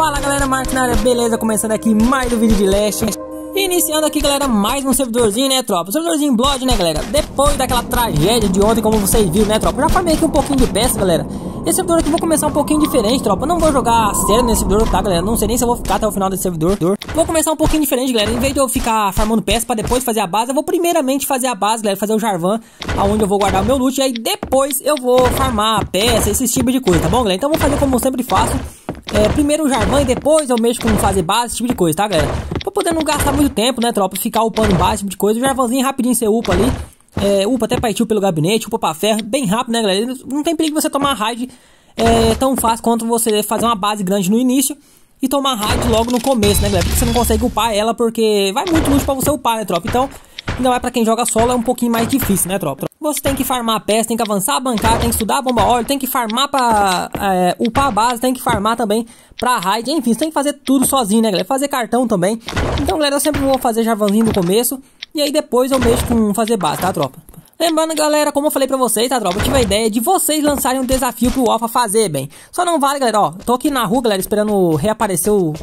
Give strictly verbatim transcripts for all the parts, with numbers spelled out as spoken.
Fala galera, Marcos na área, beleza? Começando aqui mais um vídeo de Leste. Iniciando aqui galera, mais um servidorzinho, né tropa? Um servidorzinho Blood, né galera? Depois daquela tragédia de ontem, como vocês viram, né tropa? Eu já farmei aqui um pouquinho de peça, galera. Esse servidor aqui vou começar um pouquinho diferente, tropa. Eu não vou jogar sério nesse servidor, tá galera? Não sei nem se eu vou ficar até o final desse servidor. Vou começar um pouquinho diferente, galera. Em vez de eu ficar farmando peça pra depois fazer a base, eu vou primeiramente fazer a base, galera. Fazer o Jarvan, aonde eu vou guardar o meu loot. E aí depois eu vou farmar peça, esse tipo de coisa, tá bom galera? Então eu vou fazer como eu sempre faço. É, primeiro o Jarvan e depois eu mexo com fazer base, esse tipo de coisa, tá galera? Pra poder não gastar muito tempo, né tropa? Ficar upando base, esse tipo de coisa. O Jarvanzinho rapidinho você upa ali. É, upa até partiu pelo gabinete, upa pra ferro. Bem rápido, né galera? Não tem perigo você tomar raid é, tão fácil quanto você fazer uma base grande no início e tomar raid logo no começo, né galera? Porque você não consegue upar ela porque vai muito luxo pra você upar, né tropa? Então, ainda mais pra quem joga solo é um pouquinho mais difícil, né tropa? Você tem que farmar a peça, tem que avançar a bancada, tem que estudar a bomba óleo, tem que farmar pra é, upar a base, tem que farmar também pra raid, enfim, você tem que fazer tudo sozinho, né galera? Fazer cartão também. Então galera, eu sempre vou fazer Jarvanzinho no começo e aí depois eu mexo com fazer base, tá tropa? Lembrando galera, como eu falei pra vocês, tá tropa? Eu tive a ideia de vocês lançarem um desafio pro Alpha fazer, bem. Só não vale galera, ó, eu tô aqui na rua galera, esperando reaparecer o...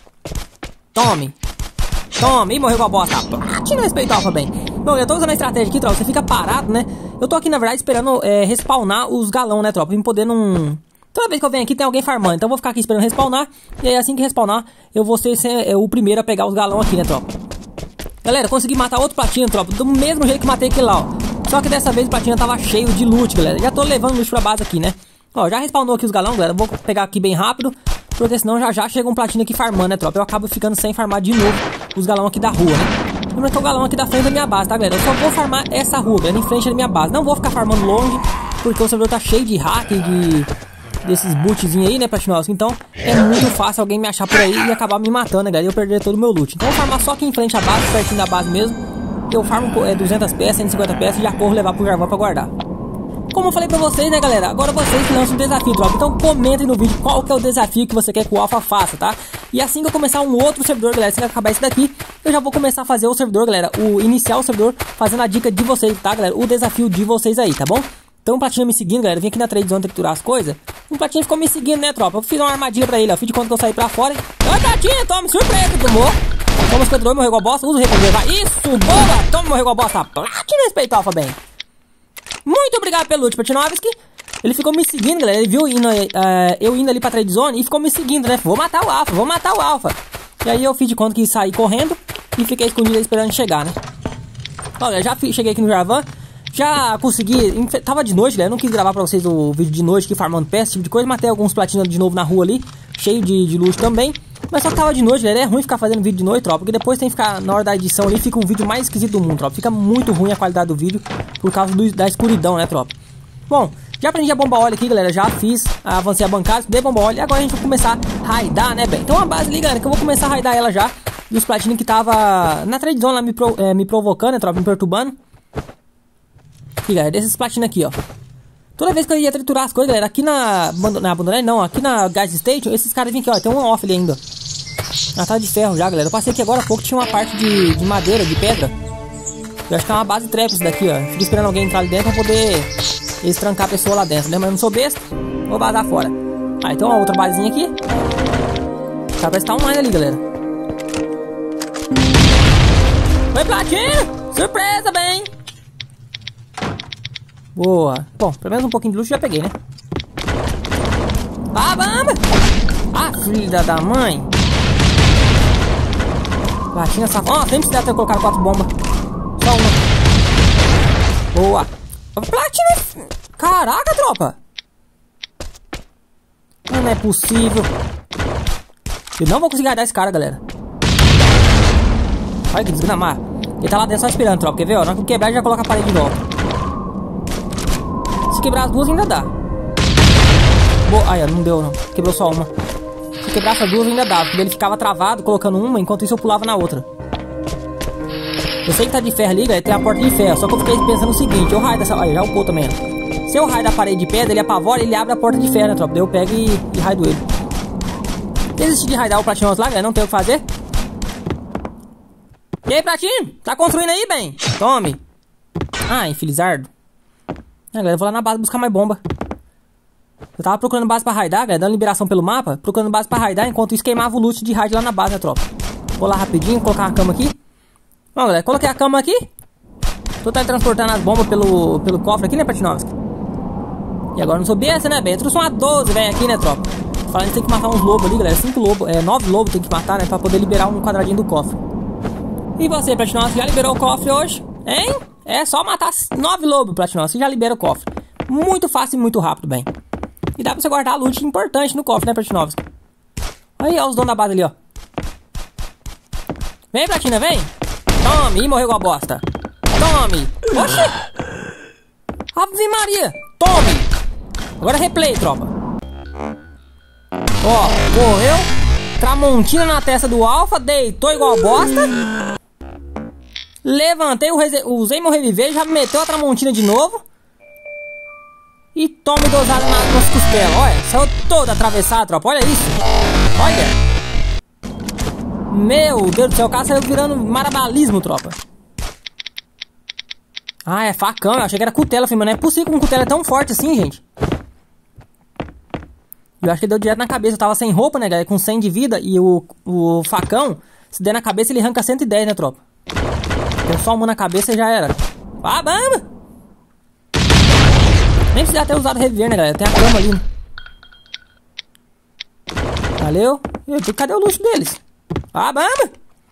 Tome! Toma, e morreu com a bosta. Tinha respeito Alpha, bem. Bom, eu tô usando a estratégia aqui, tropa. Você fica parado, né? Eu tô aqui, na verdade, esperando é, respawnar os galão, né, tropa? Pra me poder não... Toda vez que eu venho aqui tem alguém farmando. Então eu vou ficar aqui esperando respawnar. E aí assim que respawnar, eu vou ser, ser é, o primeiro a pegar os galão aqui, né, tropa? Galera, consegui matar outro platina, tropa. Do mesmo jeito que matei aquele lá, ó. Só que dessa vez o platina tava cheio de loot, galera. Já tô levando loot pra base aqui, né? Ó, já respawnou aqui os galão, galera. Vou pegar aqui bem rápido. Porque senão já já chega um platina aqui farmando, né, tropa? Eu acabo ficando sem farmar de novo os galão aqui da rua, né? Lembrando que é o galão aqui da frente da minha base, tá, galera? Eu só vou farmar essa rua, galera, em frente da minha base. Não vou ficar farmando longe, porque o servidor tá cheio de hack, de... desses bootzinhos aí, né, platinosos. Então, é muito fácil alguém me achar por aí e acabar me matando, né, galera? E eu perder todo o meu loot. Então, eu vou farmar só aqui em frente à base, pertinho da base mesmo. Eu farmo é, duzentas peças, cento e cinquenta peças e já corro levar pro Jarvan pra guardar. Como eu falei pra vocês, né, galera? Agora vocês que lançam um desafio, tropa. Então comentem no vídeo qual que é o desafio que você quer que o Alpha faça, tá? E assim que eu começar um outro servidor, galera, se acabar esse daqui, eu já vou começar a fazer o servidor, galera. O iniciar o servidor, fazendo a dica de vocês, tá, galera? O desafio de vocês aí, tá bom? Então o Platina me seguindo, galera. Vim aqui na trade zone triturar as coisas. O Platina ficou me seguindo, né, tropa? Eu fiz uma armadilha pra ele, ó. Fiz de conta que eu saí pra fora. Oi, Platina, toma, surpresa, tomou. Toma cinquenta e dois, morreu igual bosta. Usa o recover, vai. Isso, boa. Toma, morreu igual bosta. Platina, respeita, Alpha, bem. Muito obrigado pelo loot, Platinovski. Ele ficou me seguindo, galera. Ele viu indo, uh, eu indo ali pra trade zone e ficou me seguindo, né? Vou matar o Alpha, vou matar o Alpha. E aí eu fiz de conta que saí correndo e fiquei escondido esperando chegar, né? Olha, já cheguei aqui no Jarvan. Já consegui... Tava de noite, galera. Eu não quis gravar pra vocês o vídeo de noite aqui farmando peça, esse tipo de coisa. Matei alguns platinos de novo na rua ali. Cheio de, de loot também. Mas só que tava de noite, galera. É ruim ficar fazendo vídeo de noite, tropa. Porque depois tem que ficar, na hora da edição ali, fica um vídeo mais esquisito do mundo, tropa. Fica muito ruim a qualidade do vídeo por causa do, da escuridão, né, tropa? Bom, já aprendi a bomba óleo aqui, galera. Já fiz, avancei a bancada, estudei bomba óleo. E agora a gente vai começar a raidar, né, bem? Então a base ali, galera, que eu vou começar a raidar ela já. E os platinos que tava na trade zone lá me, pro, é, me provocando, né, tropa? Me perturbando. Aqui, galera, desses platinos aqui, ó. Toda vez que eu ia triturar as coisas, galera, aqui na... Na abandonada, não, aqui na Gas Station, esses caras vêm aqui, ó. Tem um off ali ainda. Ah, tá de ferro já, galera. Eu passei aqui agora há pouco, tinha uma parte de, de madeira, de pedra. Eu acho que é uma base trap isso daqui, ó. Fico esperando alguém entrar ali dentro pra poder eles trancar a pessoa lá dentro, né? Mas eu não sou besta, vou vazar fora. Ah, então uma outra basezinha aqui. Tá, parece que tá online ali, galera. Oi, Platina! Surpresa, bem! Boa. Bom, pelo menos um pouquinho de luxo já peguei, né? Ah, vamos! Ah, filha da mãe! Platina safado. Ó, oh, sempre se deve ter colocado quatro bombas. Só uma. Boa. Platina. Caraca, tropa. Não é possível. Eu não vou conseguir guardar esse cara, galera. Olha que desgramar. Ele tá lá dentro só esperando, tropa. Quer ver? Ó, na hora que eu quebrar, já coloca a parede de volta. Se quebrar as duas, ainda dá. Boa. Ai, não deu, não. Quebrou só uma. Se quebrar essas duas ainda dava, porque ele ficava travado colocando uma, enquanto isso eu pulava na outra. Eu sei que tá de ferro ali, galera, tem a porta de ferro. Só que eu fiquei pensando o seguinte, eu raio dessa... Aí, já upou também, ó. Se eu raio da parede de pedra, ele apavora e ele abre a porta de ferro, né, tropa? Daí eu pego e, e raio ele. Desiste de raidar o platinoso lá, galera, não tem o que fazer. E aí, Platino? Tá construindo aí, bem? Tome. Ah, infilizardo. Ah, galera, eu vou lá na base buscar mais bomba. Eu tava procurando base pra raidar, galera, dando liberação pelo mapa. Procurando base pra raidar, enquanto isso queimava o loot de raid lá na base, né, tropa? Vou lá rapidinho, colocar a cama aqui. Bom, galera, coloquei a cama aqui. Tô teletransportando as bombas pelo, pelo cofre aqui, né, Platinovski? E agora não sou besta, né, Ben? Eu trouxe uma doze, velho, aqui, né, tropa? Falando que tem que matar uns lobos ali, galera. Cinco lobos, é, nove lobos tem que matar, né? Pra poder liberar um quadradinho do cofre. E você, Platinovski, já liberou o cofre hoje? Hein? É só matar nove lobos, Platinovski, já libera o cofre. Muito fácil e muito rápido, bem. E dá pra você guardar loot importante no cofre, né, Platinovski? Aí, ó, os donos da base ali, ó. Vem, Platina, vem. Tome, ih, morreu igual bosta. Tome. Oxi. Ave Maria. Tome. Agora replay, tropa. Ó, morreu. Tramontina na testa do Alpha. Deitou igual bosta. Levantei, o usei meu reviver. Já meteu a Tramontina de novo. E tome dosada nas nossas costelas. Olha, saiu toda atravessada, tropa. Olha isso. Olha. Meu Deus do céu, o cara saiu virando marabalismo, tropa. Ah, é facão. Eu achei que era cutela, filho. Mas não é possível que um cutela é tão forte assim, gente. Eu acho que deu direto na cabeça. Eu tava sem roupa, né, galera? Com cem de vida. E o, o facão, se der na cabeça, ele arranca cento e dez, né, tropa? Deu só uma na cabeça e já era. Ah, bamba! Nem precisa ter usado reviver, né, galera? Tem a cama ali, né? Valeu. E cadê o luxo deles? Ah, bamba!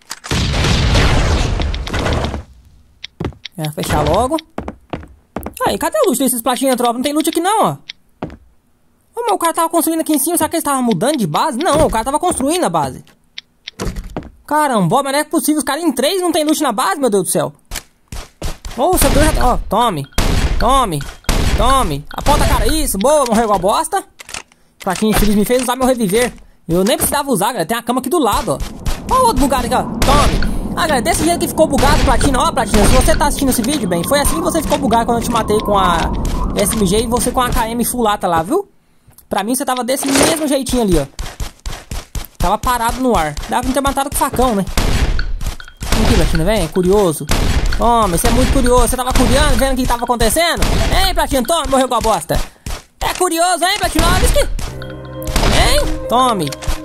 É, fechar logo. Aí, cadê o loot desses platinhas, tropa? Não tem loot aqui não, ó. Ô, meu, o cara tava construindo aqui em cima. Será que eles estavam mudando de base? Não, o cara tava construindo a base. Caramba, mas não é possível. Os caras em três não tem loot na base, meu Deus do céu. Ô, o servidor já tá... Ó, tome. Tome. Tome. Aponta a cara. Isso, boa. Morreu igual bosta. Platinha infeliz me fez usar meu reviver. Eu nem precisava usar, galera. Tem a cama aqui do lado, ó. Ó o outro bugado aqui, ó. Tome. Ah, galera, desse jeito que ficou bugado, Platina. Ó, Platina, se você tá assistindo esse vídeo, bem, foi assim que você ficou bugado quando eu te matei com a S M G e você com a A K M fulata lá, viu? Pra mim, você tava desse mesmo jeitinho ali, ó. Tava parado no ar. Dava pra ter matado com facão, né? Vem aqui, Platina, vem. Curioso. Toma, você é muito curioso. Você tava curiando, vendo o que tava acontecendo? Hein, Platina, tome, morreu com a bosta. É curioso, hein, Platina? Hein? Tome.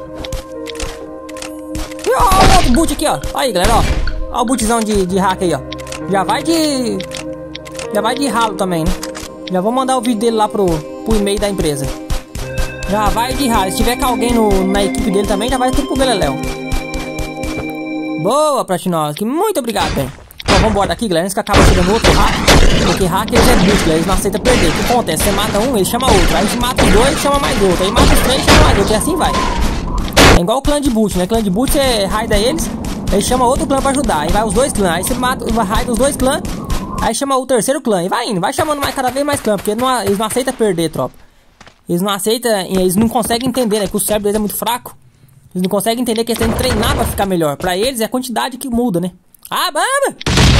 E ó, o outro boot aqui, ó. Aí, galera, ó. Ó o bootzão de, de hack aí, ó. Já vai de... Já vai de ralo também, né? Já vou mandar o vídeo dele lá pro, pro e-mail da empresa. Já vai de ralo. Se tiver com alguém no, na equipe dele também, já vai tudo pro Beleléu. Boa, Platinovski. Muito obrigado, bem. Então, vambora daqui, galera. Antes que acaba chegando outro hack. Porque hack eles é boot, galera. Eles não aceitam perder. O que acontece? Você mata um, ele chama outro. Aí você mata os dois, chama mais outro. Aí mata os três, chama mais outro. E assim vai. É igual o clã de boot, né? Clã de boot, você raida eles, aí chama outro clã pra ajudar. Aí vai os dois clãs, aí você mata, raida os dois clãs, aí chama o terceiro clã. E vai indo, vai chamando mais cada vez mais clã, porque não, eles não aceitam perder, tropa. Eles não aceitam, eles não conseguem entender, né? Que o cérebro deles é muito fraco. Eles não conseguem entender que eles têm que treinar pra ficar melhor. Pra eles é a quantidade que muda, né? Ah, bamba!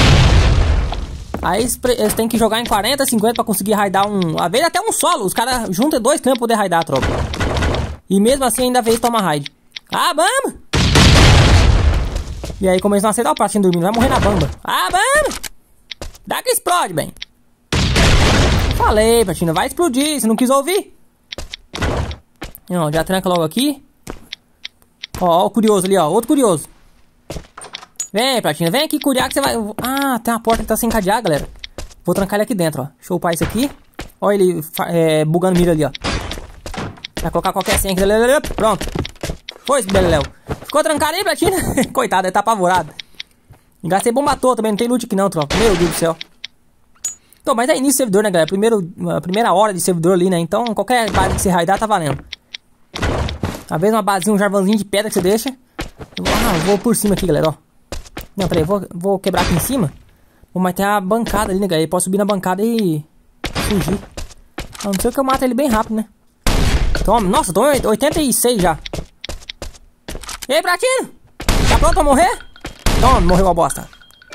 Aí eles, eles têm que jogar em quarenta, cinquenta pra conseguir raidar um... Às vezes até um solo, os caras juntam dois clãs pra poder raidar a tropa. E mesmo assim ainda vez toma raid. Ah, bamba! E aí, como eles não aceitam o pratinho dormindo, vai morrer na bamba. Ah, bamba! Dá que explode, bem. Falei, Platina, vai explodir. Você não quis ouvir? Não, já tranca logo aqui. Ó, ó o curioso ali, ó. Outro curioso. Vem, Platina, vem aqui curiar que você vai... Ah, tem uma porta que tá sem cadear, galera. Vou trancar ele aqui dentro, ó. Deixa eu upar isso aqui. Ó ele é, bugando mira ali, ó. Vai colocar qualquer senha aqui. Pronto. Foi esse Beleléu. Ficou trancado aí, Platina? Coitado, ele tá apavorado. E gastei bomba à toa também, não tem loot aqui não, tropa. Meu Deus do céu. Então, mas é início do servidor, né, galera? Primeiro, a primeira hora de servidor ali, né? Então, qualquer base que você raidar tá valendo. Às vezes uma basezinha, um jarvãozinho de pedra que você deixa. Eu vou, ah, eu vou por cima aqui, galera, ó. Não, peraí, vou, vou quebrar aqui em cima. Bom, mas tem a bancada ali, né, galera? Eu posso subir na bancada e fugir. A não ser que eu mato ele bem rápido, né? Toma, nossa, tô oitenta e seis já. E aí, Platina? Tá pronto pra morrer? Toma, morreu a bosta.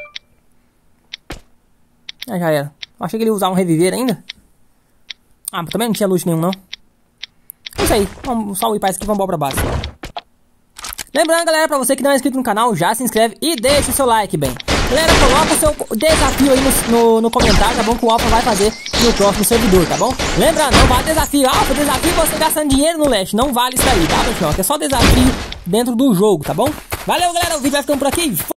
Ah, já era. Eu achei que ele ia usar um reviver ainda. Ah, mas também não tinha loot nenhum, não. É isso aí. Vamos só upar isso aqui e vamos embora pra base. Lembrando, galera, pra você que não é inscrito no canal, já se inscreve e deixa o seu like, bem. Galera, coloca o seu desafio aí no, no, no comentário, tá bom? Que o Alpha vai fazer no próximo servidor, tá bom? Lembra, não vale desafio. Ah, foi desafio você gastando dinheiro no Leste. Não vale isso aí, tá, pessoal? Que é só desafio dentro do jogo, tá bom? Valeu, galera. O vídeo vai ficando por aqui.